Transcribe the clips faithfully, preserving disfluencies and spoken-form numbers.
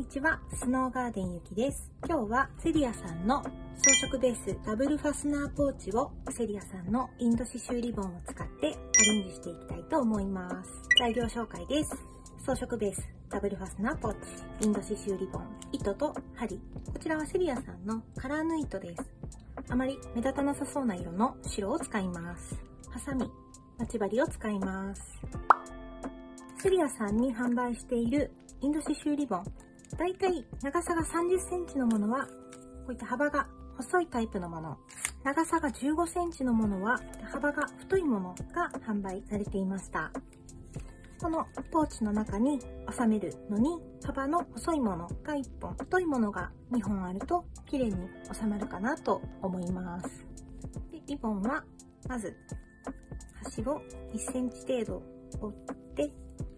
ちは、スノーガーデンゆきです。今日はセリアさんの装飾ベースダブルファスナーポーチをセリアさんのインド刺繍リボンを使ってアレンジしていきたいと思います。材料紹介です。装飾ベースダブルファスナーポーチ、インド刺繍リボン、糸と針。こちらはセリアさんのカラー縫い糸です。あまり目立たなさそうな色の白を使います。ハサミ、待ち針を使います。セリアさんに販売しているインド刺繍リボン、だいたい長さがさんじゅっセンチのものはこういった幅が細いタイプのもの、長さがじゅうごセンチのものは幅が太いものが販売されていました。このポーチの中に収めるのに幅の細いものがいっぽん、太いものがにほんあると綺麗に収まるかなと思います。でリボンはまず端をいっセンチ程度折って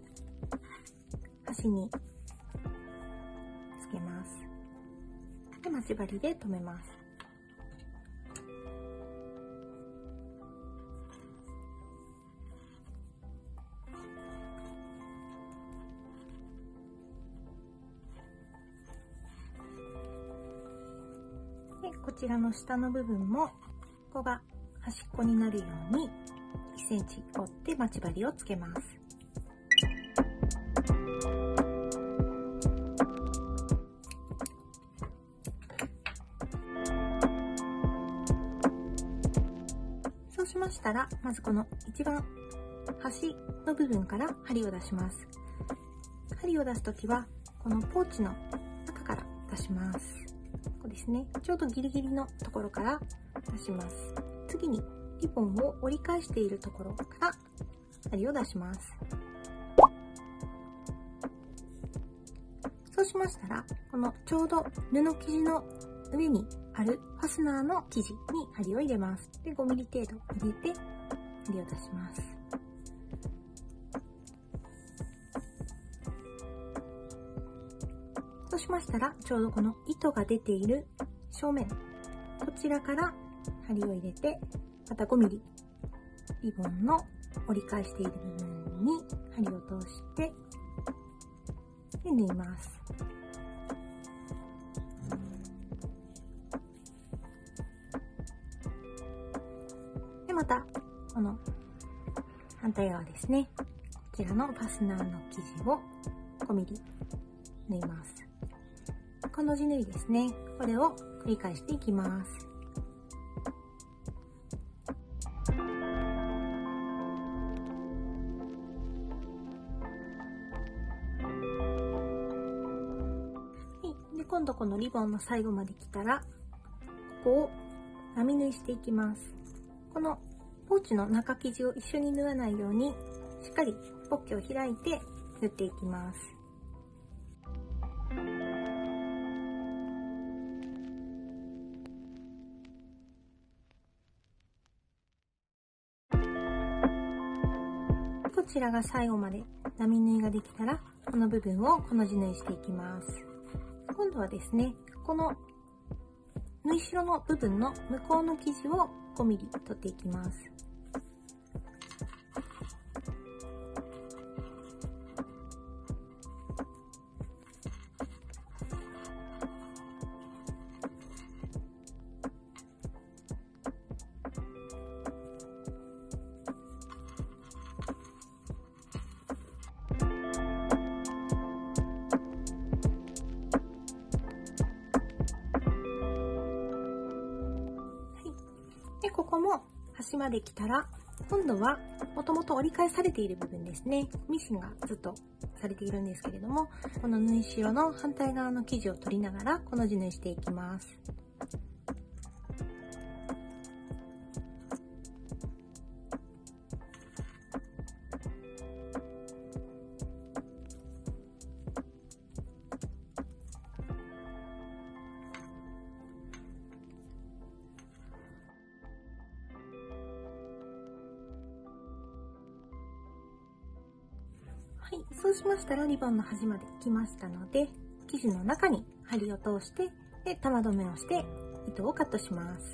端につけます。で、待ち針で留めます。で、こちらの下の部分も、ここが端っこになるようにいっセンチ折って待ち針をつけます。そうしましたら、まずこの一番端の部分から針を出します。針を出すときは、このポーチの中から出します。ここですね。ちょうどギリギリのところから出します。次に、リボンを折り返しているところから針を出します。そうしましたら、このちょうど布生地の上にあるファスナーの生地に針を入れます。で、ごミリ程度入れて針を出します。そうしましたら、ちょうどこの糸が出ている正面、こちらから針を入れて、またごミリ、リボンの折り返している部分に針を通して、で縫います。で、また、この反対側ですね。こちらのファスナーの生地をごミリ縫います。この字縫いですね。これを繰り返していきます。で、今度このリボンの最後まで来たら、ここを並縫いしていきます。このポーチの中生地を一緒に縫わないように、しっかりポッケを開いて縫っていきます。こちらが最後まで並縫いができたら、この部分をこの字縫いしていきます。今度はですね、この縫い代の部分の向こうの生地をごミリ取っていきます。で、ここも端まで来たら、今度はもともと折り返されている部分ですね。ミシンがずっとされているんですけれども、この縫い代の反対側の生地を取りながら、この字縫いしていきます。はい、そうしましたらリボンの端まで来ましたので、生地の中に針を通して、で、玉留めをして糸をカットします。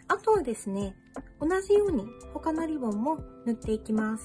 あとはですね、同じように他のリボンも塗っていきます。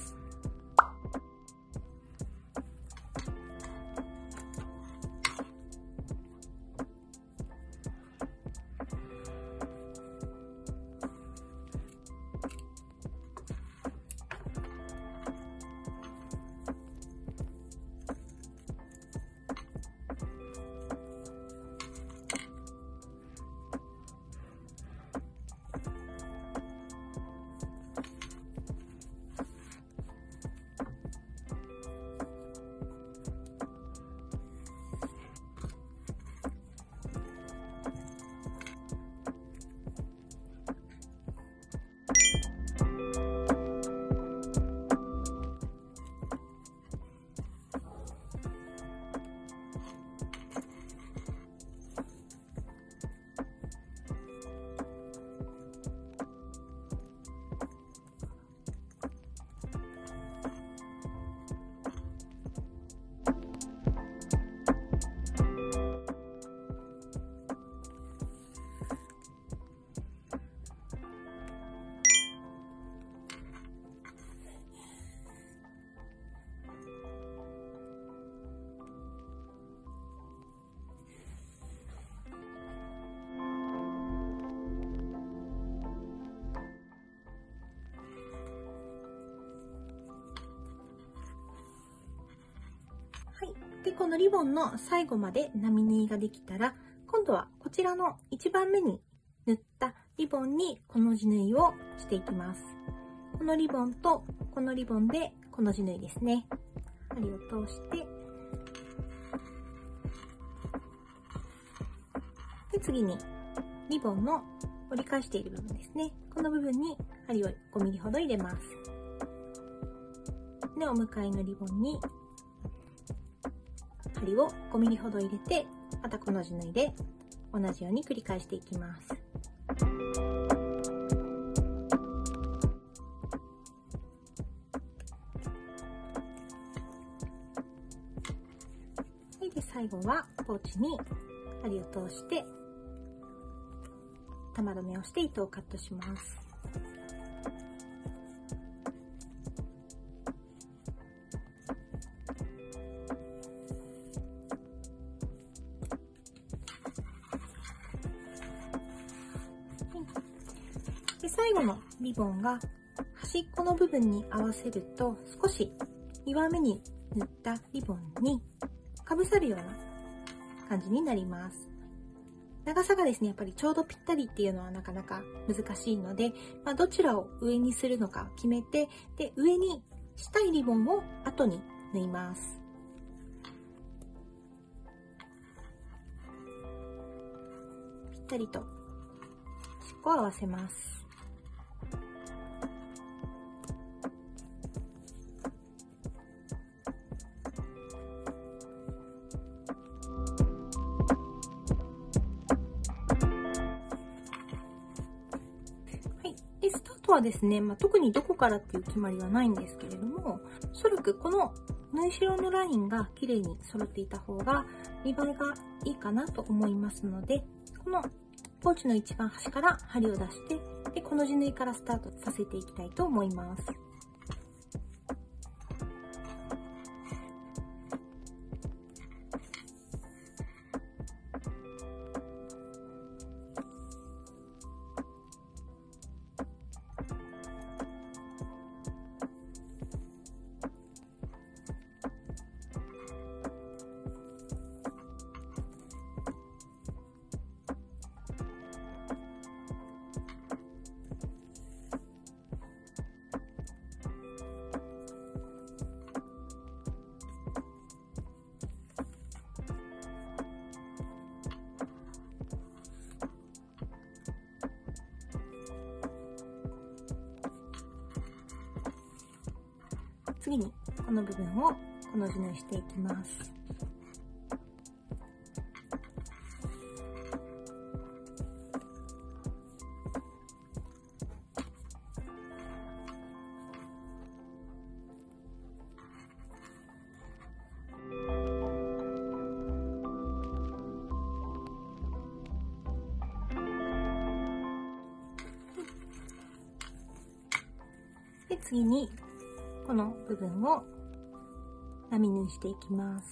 で、このリボンの最後まで並縫いができたら、今度はこちらのいちばんめに縫ったリボンにコの字縫いをしていきます。このリボンとこのリボンでコの字縫いですね。針を通して、で、次にリボンの折り返している部分ですね。この部分に針をごミリほど入れます。で、お向かいのリボンに針をごミリほど入れて、またコの字縫いで同じように繰り返していきます。で、最後はポーチに針を通して玉留めをして糸をカットします。で、最後のリボンが端っこの部分に合わせると、少しにばんめに縫ったリボンにかぶさるような感じになります。長さがですね、やっぱりちょうどぴったりっていうのはなかなか難しいので、まあ、どちらを上にするのか決めて、で、上にしたいリボンを後に縫います。ぴったりと端っこを合わせます。はですね、まあ、特にどこからっていう決まりはないんですけれども、おそらくこの縫い代のラインが綺麗に揃っていた方が見栄えがいいかなと思いますので、このポーチの一番端から針を出して、で、コの字縫いからスタートさせていきたいと思います。次にこの部分をコの字縫いしていきます。 で、次にこの部分を並縫いしていきます。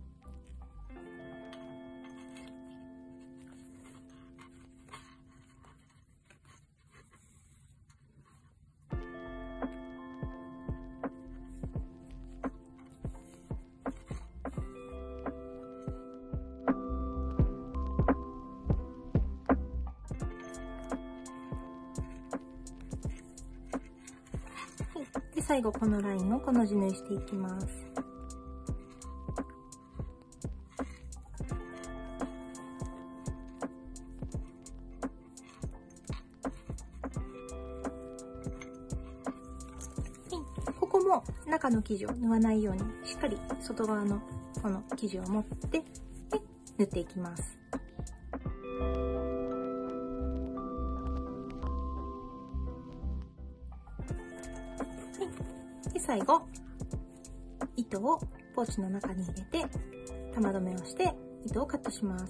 で、最後このラインをこの字縫いしていきます。ここも中の生地を縫わないようにしっかり外側のこの生地を持ってで縫っていきます。で、最後糸をポーチの中に入れて玉留めをして糸をカットします。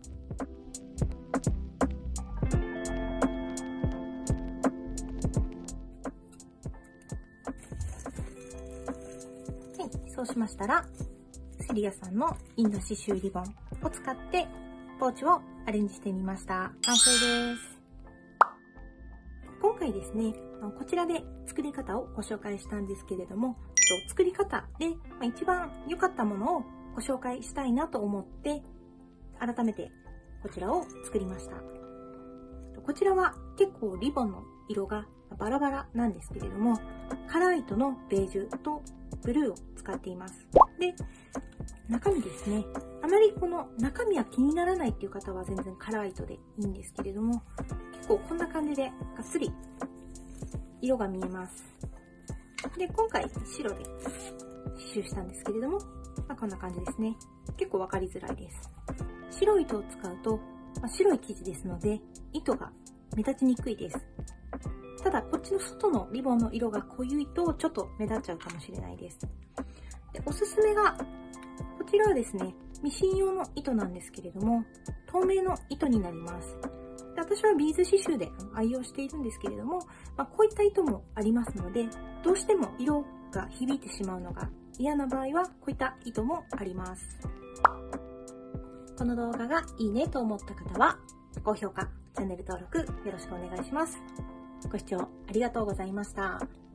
そうしましたら、セリアさんのインド刺繍リボンを使ってポーチをアレンジしてみました。完成です。今回ですね、こちらで作り方をご紹介したんですけれども、作り方で一番良かったものをご紹介したいなと思って、改めてこちらを作りました。こちらは結構リボンの色がバラバラなんですけれども、カラー糸のベージュとブルーを使っています。で、中身ですね。あまりこの中身は気にならないっていう方は全然カラー糸でいいんですけれども、結構こんな感じでがっつり色が見えます。で、今回白で刺繍したんですけれども、まあ、こんな感じですね。結構わかりづらいです。白い糸を使うと、まあ、白い生地ですので、糸が目立ちにくいです。ただ、こっちの外のリボンの色が濃いとちょっと目立っちゃうかもしれないです。で、おすすめが、こちらはですね、ミシン用の糸なんですけれども、透明の糸になります。で、私はビーズ刺繍で愛用しているんですけれども、まあ、こういった糸もありますので、どうしても色が響いてしまうのが嫌な場合は、こういった糸もあります。この動画がいいねと思った方は、高評価、チャンネル登録よろしくお願いします。ご視聴ありがとうございました。